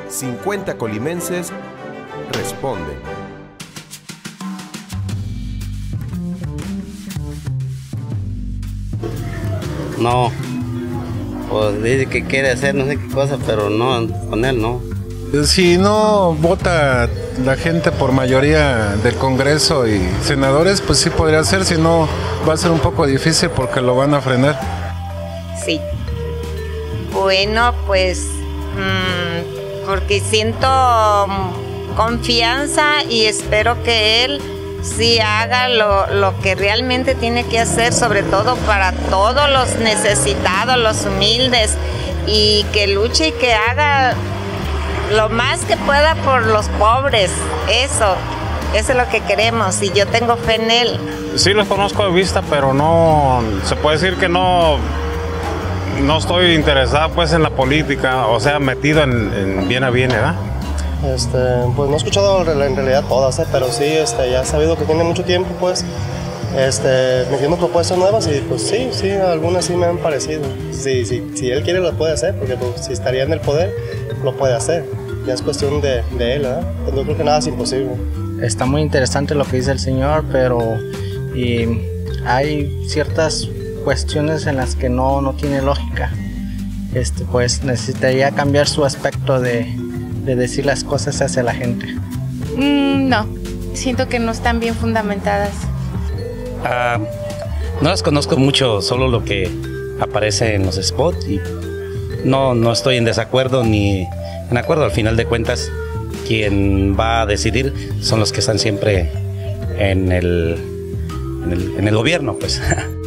50 colimenses responden. No, pues dice que quiere hacer no sé qué cosa, pero no, con él no. Si no vota la gente por mayoría del Congreso y senadores, pues sí podría ser, si no va a ser un poco difícil porque lo van a frenar. Sí. Bueno, pues porque siento confianza y espero que él sí haga lo que realmente tiene que hacer, sobre todo para todos los necesitados, los humildes, y que luche y que haga lo más que pueda por los pobres. Eso es lo que queremos y yo tengo fe en él. Sí los conozco de vista, pero no, se puede decir que no estoy interesado pues en la política, o sea, metido en bien a bien, ¿verdad? Pues no he escuchado en realidad todas, pero sí, ya he sabido que tiene mucho tiempo, pues, metiendo propuestas nuevas y pues sí, algunas sí me han parecido. Si él quiere lo puede hacer, porque pues, si estaría en el poder, lo puede hacer. Ya es cuestión de él, ¿verdad? Pues no creo que nada es imposible. Está muy interesante lo que dice el señor, pero hay ciertas cuestiones en las que no tiene lógica. Pues necesitaría cambiar su aspecto de decir las cosas hacia la gente. No, siento que no están bien fundamentadas. No las conozco mucho, solo lo que aparece en los spots y no estoy en desacuerdo ni en acuerdo. Al final de cuentas, quien va a decidir son los que están siempre en el gobierno, pues.